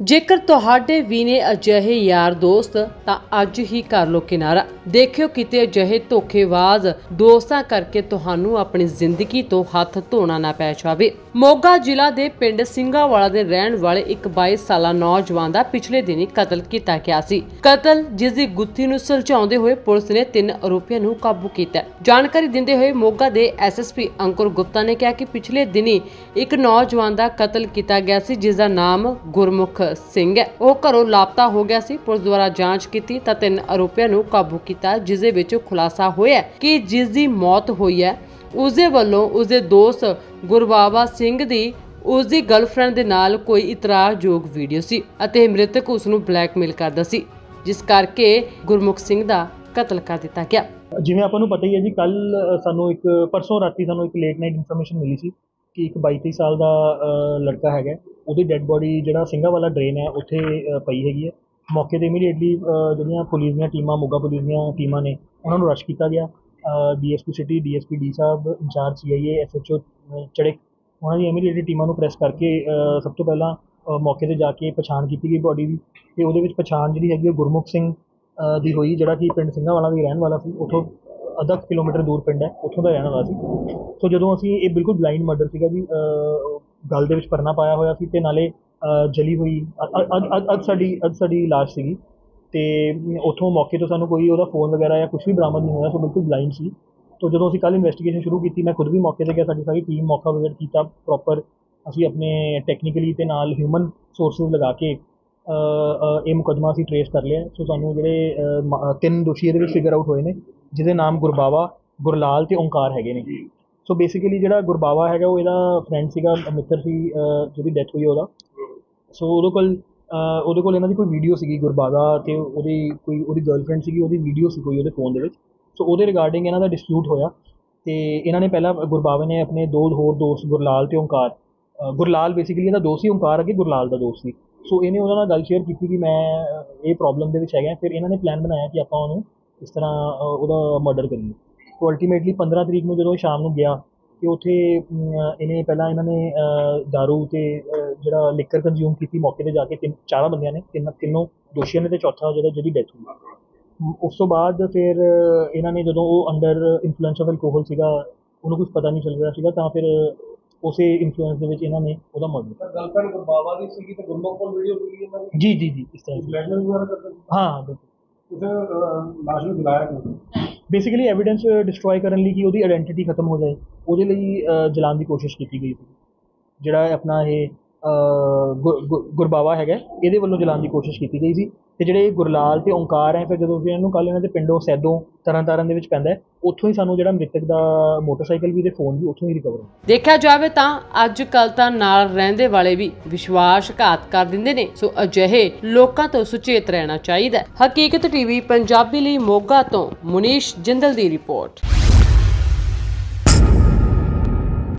ਜੇਕਰ ਤੁਹਾਡੇ ਵੀ ਨੇ ਅਜਿਹੇ ਯਾਰ ਦੋਸਤ ਤਾਂ ਅੱਜ ਹੀ ਕਰ ਲੋ ਕਿਨਾਰਾ। ਦੇਖਿਓ ਕਿਤੇ ਅਜਿਹੇ ਧੋਖੇਬਾਜ਼ ਦੋਸਤਾਂ ਕਰਕੇ ਤੁਹਾਨੂੰ ਆਪਣੀ ਜ਼ਿੰਦਗੀ ਤੋਂ ਹੱਥ ਧੋਣਾ ਨਾ ਪੈ ਜਾਵੇ। ਮੋਗਾ ਜ਼ਿਲ੍ਹਾ ਦੇ ਪਿੰਡ ਸਿੰਘਾਵਾਲਾ ਦੇ ਰਹਿਣ ਵਾਲੇ ਇੱਕ 22 ਸਾਲਾ ਨੌਜਵਾਨ ਦਾ ਪਿਛਲੇ ਦਿਨੀ ਕਤਲ ਕੀਤਾ ਗਿਆ ਸੀ। ਕਤਲ ਜਿਸ ਦੀ ਗੁੱਥੀ ਨੂੰ ਸੁਲਝਾਉਂਦੇ ਹੋਏ ਪੁਲਿਸ ਨੇ 3 ਆਰੋਪੀਆਂ ਨੂੰ ਕਾਬੂ ਕੀਤਾ। ਜਾਣਕਾਰੀ ਦਿੰਦੇ ਹੋਏ ਮੋਗਾ ਦੇ ਐਸਐਸਪੀ ਅੰਕੁਰ ਗੁਪਤਾ ਨੇ ਕਿਹਾ ਕਿ ਪਿਛਲੇ ਦਿਨੀ ਇੱਕ ਨੌਜਵਾਨ ਦਾ ਕਤਲ ਕੀਤਾ ਗਿਆ ਸੀ ਜਿਸ ਦਾ ਨਾਮ ਗੁਰਮੁਖ ਸਿੰਘ ਹੈ। ਉਹ ਘਰੋਂ ਲਾਪਤਾ ਹੋ ਗਿਆ ਸੀ। ਪੁਲਿਸ ਦੁਆਰਾ ਜਾਂਚ ਕੀਤੀ ਤਾਂ 3 ਆਰੋਪੀਆਂ ਨੂੰ ਕਾਬੂ ਕੀਤਾ, ਜਿਸ ਦੇ ਵਿੱਚ ਖੁਲਾਸਾ ਹੋਇਆ ਕਿ ਜਿਸ ਦੀ ਮੌਤ ਹੋਈ ਹੈ ਉਸ ਦੇ ਵੱਲੋਂ ਉਸ ਦੇ ਦੋਸਤ ਗੁਰਬਾਵਾ ਸਿੰਘ ਦੀ ਉਸ ਦੀ ਗਰਲਫ੍ਰੈਂਡ ਦੇ ਨਾਲ ਕੋਈ ਇਤਰਾਜ਼ਯੋਗ ਵੀਡੀਓ ਸੀ ਅਤੇ ਮ੍ਰਿਤਕ ਉਸ ਨੂੰ ਬਲੈਕਮੇਲ ਕਰਦਾ ਸੀ, ਜਿਸ ਕਰਕੇ ਗੁਰਮੁਖ ਸਿੰਘ ਦਾ ਕਤਲ ਕਰ ਦਿੱਤਾ ਗਿਆ। ਜਿਵੇਂ ਆਪਾਂ ਨੂੰ ਪਤਾ ਹੀ ਹੈ ਜੀ, ਕੱਲ ਸਾਨੂੰ ਇੱਕ ਪਰਸੋਂ ਰਾਤੀ ਸਾਨੂੰ ਇੱਕ ਲੇਟ ਨਾਈਟ ਇਨਫੋਰਮੇਸ਼ਨ ਮਿਲੀ ਸੀ ਕਿ ਇੱਕ 22 ਸਾਲ ਦਾ ਲੜਕਾ ਹੈਗਾ, ਉਹਦੀ ਡੈੱਡ ਬੋਡੀ ਜਿਹੜਾ ਸਿੰਘਾਵਾਲਾ ਡਰੇਨ ਹੈ ਉੱਥੇ ਪਈ ਹੈਗੀ ਹੈ। ਮੌਕੇ 'ਤੇ ਇਮੀਡੀਏਟਲੀ ਜਿਹੜੀਆਂ ਪੁਲਿਸ ਦੀਆਂ ਟੀਮਾਂ, ਮੋਗਾ ਪੁਲਿਸ ਦੀਆਂ ਟੀਮਾਂ ਨੇ, ਉਹਨਾਂ ਨੂੰ ਰਸ਼ ਕੀਤਾ ਗਿਆ। ਡੀਐਸਪੀ ਸਿਟੀ, ਡੀਐਸਪੀ ਡੀ ਸਾਹਿਬ, ਇੰਚਾਰਜ ਸੀਆਈਏ, ਐਸਐਚਓ ਚੜਕ, ਉਹਨਾਂ ਦੀ ਇਮੀਡੀਏਟਲੀ ਟੀਮਾਂ ਨੂੰ ਪ੍ਰੈਸ ਕਰਕੇ ਸਭ ਤੋਂ ਪਹਿਲਾਂ ਮੌਕੇ 'ਤੇ ਜਾ ਕੇ ਪਛਾਣ ਕੀਤੀ ਗਈ ਬੋਡੀ ਦੀ, ਅਤੇ ਉਹਦੇ ਵਿੱਚ ਪਛਾਣ ਜਿਹੜੀ ਹੈਗੀ ਉਹ ਗੁਰਮੁਖ ਸਿੰਘ ਦੀ ਹੋਈ, ਜਿਹੜਾ ਕਿ ਪਿੰਡ ਸਿੰਘਾਵਾਲਾ ਦਾ ਰਹਿਣ ਵਾਲਾ ਸੀ। ਉੱਥੋਂ ਅੱਧਾ ਕਿਲੋਮੀਟਰ ਦੂਰ ਪਿੰਡ ਹੈ, ਉੱਥੋਂ ਦਾ ਰਹਿਣ ਵਾਲਾ ਸੀ। ਸੋ ਜਦੋਂ ਅਸੀਂ ਇਹ ਬਿਲਕੁਲ ਬਲਾਈਂਡ ਮਰਡਰ ਸੀਗਾ ਜੀ, ਗਲ ਦੇ ਵਿੱਚ ਪਰਨਾ ਪਾਇਆ ਹੋਇਆ ਸੀ ਅਤੇ ਨਾਲੇ ਜਲੀ ਹੋਈ ਅੱਜ ਸਾਡੀ ਲਾਸ਼ ਸੀਗੀ। ਅਤੇ ਉੱਥੋਂ ਮੌਕੇ ਤੋਂ ਸਾਨੂੰ ਕੋਈ ਉਹਦਾ ਫੋਨ ਵਗੈਰਾ ਜਾਂ ਕੁਛ ਵੀ ਬਰਾਮਦ ਨਹੀਂ ਹੋਇਆ। ਸੋ ਬਿਲਕੁਲ ਬਲਾਈਂਡ ਸੀ। ਤੋਂ ਜਦੋਂ ਅਸੀਂ ਕੱਲ੍ਹ ਇਨਵੈਸਟੀਗੇਸ਼ਨ ਸ਼ੁਰੂ ਕੀਤੀ, ਮੈਂ ਖੁਦ ਵੀ ਮੌਕੇ 'ਤੇ ਗਿਆ, ਸਾਡੀ ਸਾਰੀ ਟੀਮ ਮੌਕਾ ਵਿਜ਼ਿਟ ਕੀਤਾ ਪ੍ਰੋਪਰ। ਅਸੀਂ ਆਪਣੇ ਟੈਕਨੀਕਲੀ ਅਤੇ ਨਾਲ ਹਿਊਮਨ ਸੋਰਸਿਸ ਲਗਾ ਕੇ ਇਹ ਮੁਕੱਦਮਾ ਅਸੀਂ ਟਰੇਸ ਕਰ ਲਿਆ। ਸੋ ਸਾਨੂੰ ਜਿਹੜੇ 3 ਦੋਸ਼ੀ ਇਹਦੇ ਵਿੱਚ ਫਿਗਰ ਆਊਟ ਹੋਏ ਨੇ, ਜਿਹਦੇ ਨਾਮ ਗੁਰਬਾਵਾ, ਗੁਰਲਾਲ ਅਤੇ ਓਂਕਾਰ ਹੈਗੇ ਨੇ। ਸੋ ਬੇਸਿਕਲੀ ਜਿਹੜਾ ਗੁਰਬਾਵਾ ਹੈਗਾ ਉਹ ਇਹਦਾ ਫਰੈਂਡ ਸੀਗਾ, ਮਿੱਤਰ ਸੀ, ਜਿਹਦੀ ਡੈਥ ਹੋਈ ਉਹਦਾ। ਸੋ ਉਹਦੇ ਕੋਲ ਇਹਨਾਂ ਦੀ ਕੋਈ ਵੀਡੀਓ ਸੀਗੀ ਗੁਰਬਾਵਾ ਅਤੇ ਉਹਦੀ ਗਰਲਫਰੈਂਡ ਸੀਗੀ, ਉਹਦੀ ਵੀਡੀਓ ਸੀ ਕੋਈ ਉਹਦੇ ਫੋਨ ਦੇ ਵਿੱਚ। ਸੋ ਉਹਦੇ ਰਿਗਾਰਡਿੰਗ ਇਹਨਾਂ ਦਾ ਡਿਸਪਿਊਟ ਹੋਇਆ ਅਤੇ ਇਹਨਾਂ ਨੇ ਪਹਿਲਾਂ ਗੁਰਬਾਵੇ ਨੇ ਆਪਣੇ 2 ਹੋਰ ਦੋਸਤ ਗੁਰਲਾਲ ਅਤੇ ਓਂਕਾਰ, ਗੁਰਲਾਲ ਬੇਸਿਕਲੀ ਇਹਦਾ ਦੋਸਤ ਸੀ, ਓਂਕਾਰ ਅੱਗੇ ਗੁਰਲਾਲ ਦਾ ਦੋਸਤ ਸੀ। ਸੋ ਇਹਨੇ ਉਹਨਾਂ ਨਾਲ ਗੱਲ ਸ਼ੇਅਰ ਕੀਤੀ ਕਿ ਮੈਂ ਇਹ ਪ੍ਰੋਬਲਮ ਦੇ ਵਿੱਚ ਹੈਗਾ। ਫਿਰ ਇਹਨਾਂ ਨੇ ਪਲਾਨ ਬਣਾਇਆ ਕਿ ਆਪਾਂ ਉਹਨੂੰ ਇਸ ਤਰ੍ਹਾਂ ਉਹਦਾ ਮਰਡਰ ਕਰੀਏ। ਸੋ ਅਲਟੀਮੇਟਲੀ 15 ਤਰੀਕ ਨੂੰ ਜਦੋਂ ਸ਼ਾਮ ਨੂੰ ਗਿਆ ਅਤੇ ਉੱਥੇ ਇਹਨਾਂ ਨੇ ਦਾਰੂ ਅਤੇ ਜਿਹੜਾ ਲਿਕਰ ਕੰਜ਼ਿਊਮ ਕੀਤੀ ਮੌਕੇ 'ਤੇ ਜਾ ਕੇ 4 ਬੰਦਿਆਂ ਨੇ, ਤਿੰਨੋਂ ਦੋਸ਼ੀਆਂ ਨੇ ਅਤੇ ਚੌਥਾ ਜਿਹਦੀ ਡੈਥ ਹੋਈ। ਉਸ ਤੋਂ ਬਾਅਦ ਫਿਰ ਇਹਨਾਂ ਨੇ ਜਦੋਂ ਉਹ ਅੰਡਰ ਇਨਫਲੂਐਂਸ ਆਫ ਐਲਕੋਹਲ ਸੀਗਾ, ਉਹਨੂੰ ਕੁਛ ਪਤਾ ਨਹੀਂ ਚੱਲ ਰਿਹਾ ਸੀਗਾ, ਤਾਂ ਫਿਰ ਉਸੇ ਇਨਫਲੂਐਂਸ ਦੇ ਵਿੱਚ ਇਹਨਾਂ ਨੇ ਉਹਦਾ ਮਰਡਰ। ਗਰਲਫ੍ਰੈਂਡ ਗੁਰਬਾਵਾ ਦੀ ਸੀਗੀ ਤੇ ਗੁਰਮੁਖ ਕੋਲ ਵੀਡੀਓ ਸੀਗੀ ਇਹਨਾਂ ਦੀ? ਜੀ ਇਸ ਤਰ੍ਹਾਂ ਬਲੈਕਮੇਲ ਵਗੈਰਾ ਕਰਦੇ? ਹਾਂ ਬਿਲਕੁਲ। ਤੁਸੀਂ ਲਾਸ਼ ਨੂੰ ਜਲਾਇਆ ਕਿਉਂ? ਬੇਸਿਕਲੀ ਐਵੀਡੈਂਸ ਡਿਸਟਰੋਏ ਕਰਨ ਲਈ ਕਿ ਉਹਦੀ ਆਇਡੈਂਟੀਟੀ ਖਤਮ ਹੋ ਜਾਏ, ਉਹਦੇ ਲਈ ਜਲਾਉਣ ਦੀ ਕੋਸ਼ਿਸ਼ ਕੀਤੀ ਗਈ ਸੀ। ਜਿਹੜਾ ਆਪਣਾ ਇਹ ਗੁਰਬਾਵਾ ਹੈਗਾ, ਇਹਦੇ ਵੱਲੋਂ ਜਲਾਉਣ ਦੀ ਕੋਸ਼ਿਸ਼ ਕੀਤੀ ਗਈ ਸੀ। ਅਤੇ ਜਿਹੜੇ ਗੁਰਲਾਲ ਅਤੇ ਓਂਕਾਰ ਹੈ, ਫਿਰ ਜਦੋਂ ਅਸੀਂ ਇਹਨੂੰ ਕੱਲ੍ਹ ਇਹਨਾਂ ਦੇ ਪਿੰਡੋਂ ਸੈਦੋਂ ਤਰਨਤਾਰਨ ਦੇ ਵਿੱਚ ਪੈਂਦਾ, ਉੱਥੋਂ ਹੀ ਸਾਨੂੰ ਜਿਹੜਾ ਮ੍ਰਿਤਕ ਦਾ ਮੋਟਰਸਾਈਕਲ ਵੀ ਅਤੇ ਫੋਨ ਵੀ ਉੱਥੋਂ ਹੀ ਰਿਕਵਰ ਹੋਇਆ। ਦੇਖਿਆ ਜਾਵੇ ਤਾਂ ਅੱਜ ਕੱਲ੍ਹ ਤਾਂ ਨਾਲ ਰਹਿੰਦੇ ਵਾਲੇ ਵੀ ਵਿਸ਼ਵਾਸਘਾਤ ਕਰ ਦਿੰਦੇ ਨੇ। ਸੋ ਅਜਿਹੇ ਲੋਕਾਂ ਤੋਂ ਸੁਚੇਤ ਰਹਿਣਾ ਚਾਹੀਦਾ। ਹਕੀਕਤ ਟੀਵੀ ਪੰਜਾਬੀ ਲਈ ਮੋਗਾ ਤੋਂ ਮੁਨੀਸ਼ ਜਿੰਦਲ ਦੀ ਰਿਪੋਰਟ।